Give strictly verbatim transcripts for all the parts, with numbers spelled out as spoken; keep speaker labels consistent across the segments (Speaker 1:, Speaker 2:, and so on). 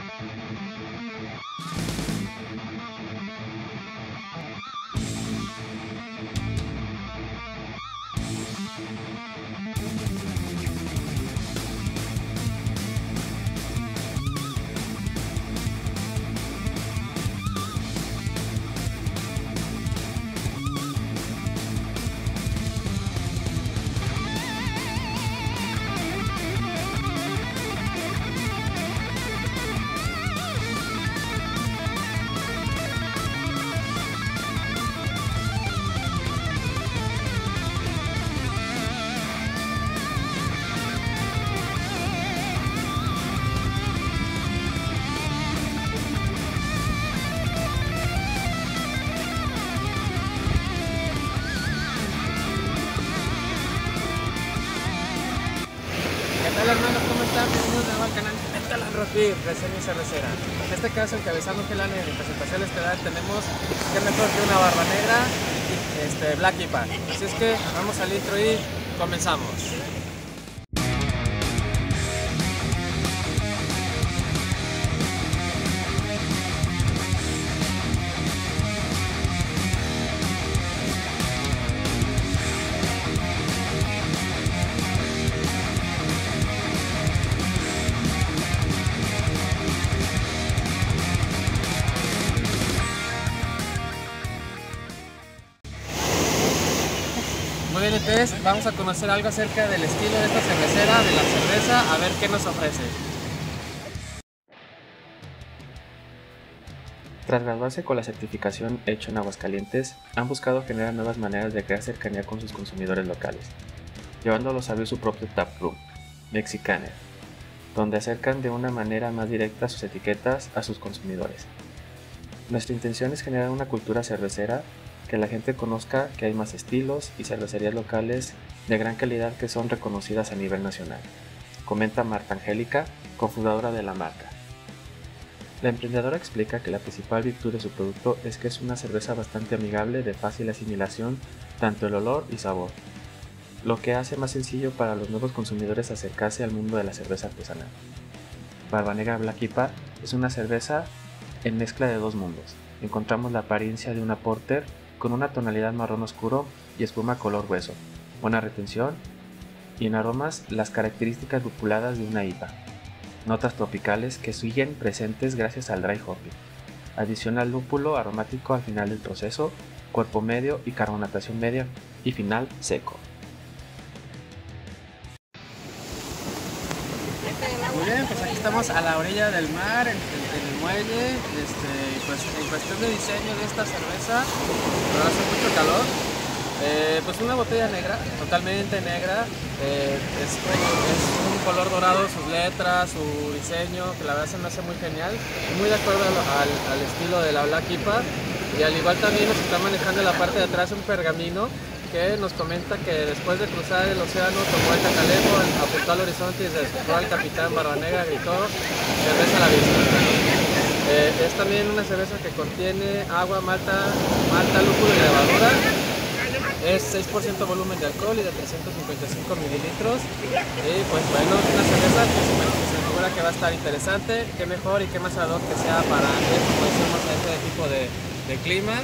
Speaker 1: Hola hermanos, ¿cómo están? Bienvenidos de nuevo al canal Metal and Rock Beer, reseña y cervecera. En este caso, encabezando un gelano en presentación estelar, tenemos que mejor que una barba negra, este, Black I P A. Así es que vamos al intro y comenzamos. Muy bien, entonces vamos a conocer algo acerca del estilo de esta cervecera, de la cerveza, a ver qué nos ofrece.
Speaker 2: Tras graduarse con la certificación hecho en Aguascalientes, han buscado generar nuevas maneras de crear cercanía con sus consumidores locales, llevándolos a abrir su propio taproom, Mexicaner, donde acercan de una manera más directa sus etiquetas a sus consumidores. Nuestra intención es generar una cultura cervecera, que la gente conozca que hay más estilos y cervecerías locales de gran calidad que son reconocidas a nivel nacional, comenta Marta Angélica, cofundadora de la marca. La emprendedora explica que la principal virtud de su producto es que es una cerveza bastante amigable de fácil asimilación, tanto el olor y sabor, lo que hace más sencillo para los nuevos consumidores acercarse al mundo de la cerveza artesanal. Barba Negra Black I P A es una cerveza en mezcla de dos mundos. Encontramos la apariencia de una porter con una tonalidad marrón oscuro y espuma color hueso, buena retención, y en aromas las características lupuladas de una I P A. Notas tropicales que siguen presentes gracias al dry hopping. Adicional lúpulo aromático al final del proceso, cuerpo medio y carbonatación media y final seco.
Speaker 1: Muy bien, pues aquí estamos a la orilla del mar, en, en el muelle, este, pues en cuestión de diseño de esta cerveza, pero hace mucho calor. Eh, pues una botella negra, totalmente negra, eh, es, es un color dorado, sus letras, su diseño, que la verdad se me hace muy genial, muy de acuerdo al, al, al estilo de la Black I P A, y al igual también nos está manejando en la parte de atrás un pergamino que nos comenta que después de cruzar el océano tomó el cacalejo, apuntó al horizonte y despertó al capitán Barba Negra, gritó cerveza a la vista. Eh, es también una cerveza que contiene agua, malta, malta, lúpulo y levadura. Es seis por ciento volumen de alcohol y de trescientos cincuenta y cinco mililitros. Y pues bueno, una cerveza que se me, que se me figura que va a estar interesante. Qué mejor y qué más ad hoc que sea para, como decimos, este tipo de, de clima.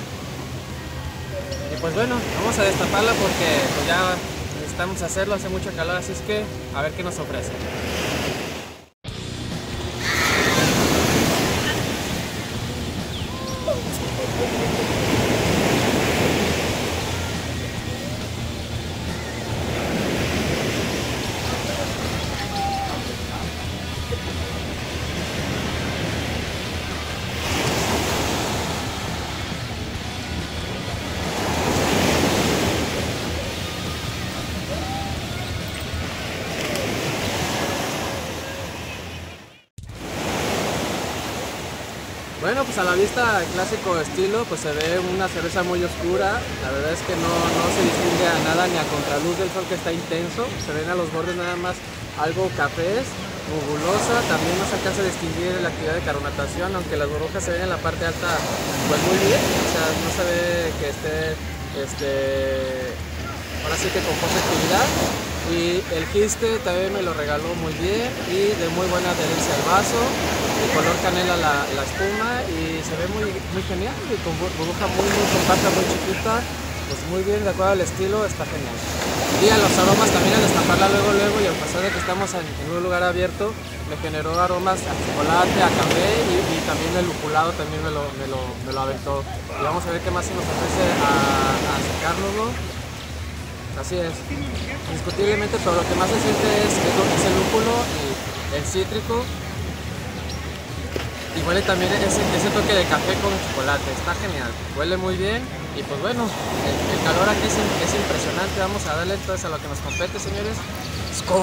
Speaker 1: Y pues bueno, vamos a destaparla porque pues ya necesitamos hacerlo, hace mucho calor, así es que a ver qué nos ofrece. Bueno, pues a la vista, el clásico estilo, pues se ve una cerveza muy oscura. La verdad es que no, no se distingue a nada ni a contraluz del sol, que está intenso. Se ven a los bordes nada más algo cafés, nubulosa. También no se alcanza a distinguir la actividad de carbonatación, aunque las burbujas se ven en la parte alta pues muy bien. O sea, no se ve que esté, este, ahora sí que con poca actividad. Y el giste también me lo regaló muy bien y de muy buena adherencia al vaso. de color canela la, la espuma y se ve muy, muy genial, y con burbuja muy, muy compacta, muy chiquita, pues muy bien, de acuerdo al estilo, está genial. Y a los aromas también, al destaparla luego luego y al pasar de que estamos en, en un lugar abierto, me generó aromas a chocolate, a café y, y también el lupulado también me lo, me lo, me lo aventó. Y vamos a ver qué más se nos ofrece a, a secárnoslo. Así es, indiscutiblemente, pero lo que más se siente es, es, es el lúpulo y el cítrico. Y huele también ese, ese toque de café con chocolate, está genial, huele muy bien. Y pues bueno, el, el calor aquí es, es impresionante. Vamos a darle entonces a lo que nos compete, señores. ¡Skol!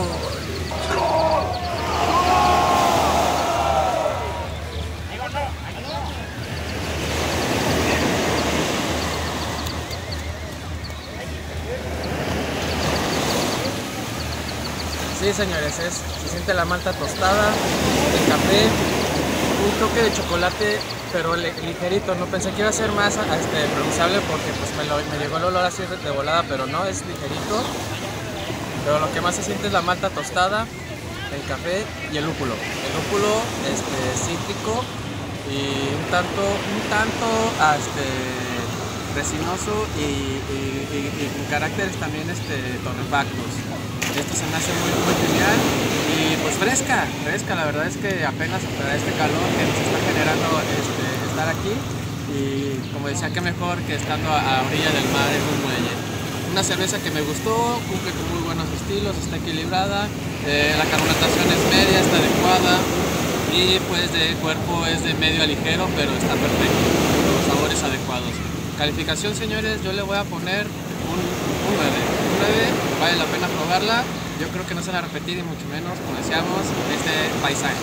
Speaker 1: Sí, señores, es, se siente la malta tostada, el café, un toque de chocolate, pero ligerito. No pensé que iba a ser más este, pronunciable porque pues me, lo, me llegó el olor así de volada, pero no, es ligerito. Pero lo que más se siente es la malta tostada, el café y el lúpulo. El lúpulo este, cítrico y un tanto, un tanto este, resinoso y, y, y, y con caracteres también este, torrefactos. Esto se me hace muy, muy genial y pues fresca, fresca, la verdad es que apenas para este calor que nos está generando este, estar aquí, y como decía, que mejor que estando a, a orilla del mar en un muelle. Una cerveza que me gustó, cumple con muy buenos estilos, está equilibrada, eh, la carbonatación es media, está adecuada y pues de cuerpo es de medio a ligero, pero está perfecto, con los sabores adecuados. Calificación, señores, yo le voy a poner un, un nueve. un nueve, vale la pena probarla. Yo creo que no se van a repetir y mucho menos, como decíamos, este paisaje.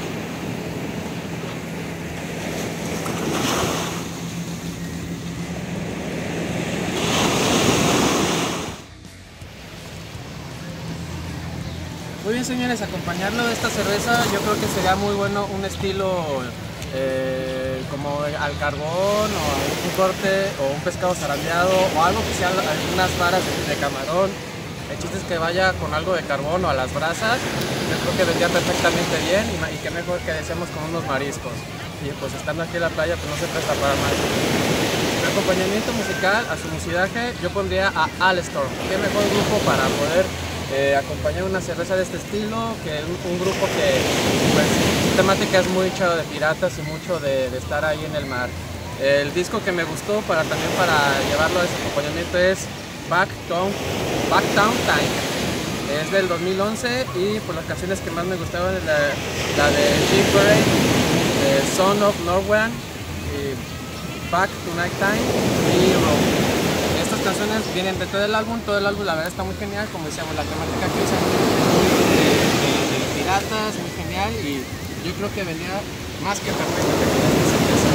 Speaker 1: Muy bien, señores, acompañarlo de esta cerveza yo creo que sería muy bueno un estilo eh, como al carbón, o un corte o un pescado zarandeado, o algo que sea algunas varas de, de camarón. El chiste es que vaya con algo de carbón o a las brasas. Yo creo que vendría perfectamente bien, y, y que mejor que deseemos con unos mariscos. Y pues estando aquí en la playa pues no se presta para más. El acompañamiento musical, a su musidaje, yo pondría a Alestorm. Qué mejor grupo para poder eh, acompañar una cerveza de este estilo, que un, un grupo que pues su temática es mucho de piratas y mucho de, de estar ahí en el mar. El disco que me gustó para también para llevarlo a ese acompañamiento es Backtown, Backtown Time. Es del dos mil once y por las canciones que más me gustaron es la, la de Jim Parade, eh, Son of Norway, eh, Back to Night Time y Rogue. Estas canciones vienen dentro del álbum, todo el álbum la verdad está muy genial, como decíamos, la temática que usan de, de, de piratas, muy genial, y yo creo que vendría más que perfecto que con esta cerveza.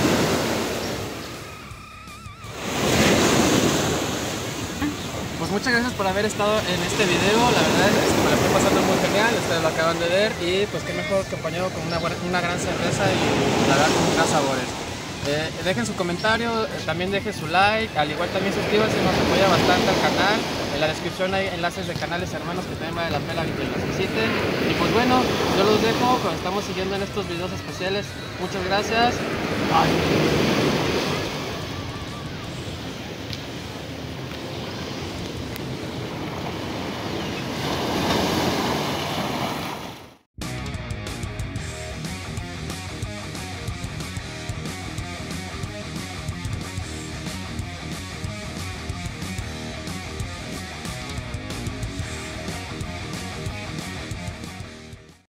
Speaker 1: Pues muchas gracias por haber estado en este video, la verdad es que me lo estoy pasando muy genial, ustedes lo acaban de ver, y pues qué mejor acompañado con una, buena, una gran cerveza y la verdad con gran sabores. Eh, dejen su comentario, eh, también dejen su like, al igual también suscríbanse, nos apoya bastante al canal. En la descripción hay enlaces de canales hermanos que también vale la pena que los visiten. Y pues bueno, yo los dejo, cuando estamos siguiendo en estos videos especiales. Muchas gracias. Bye.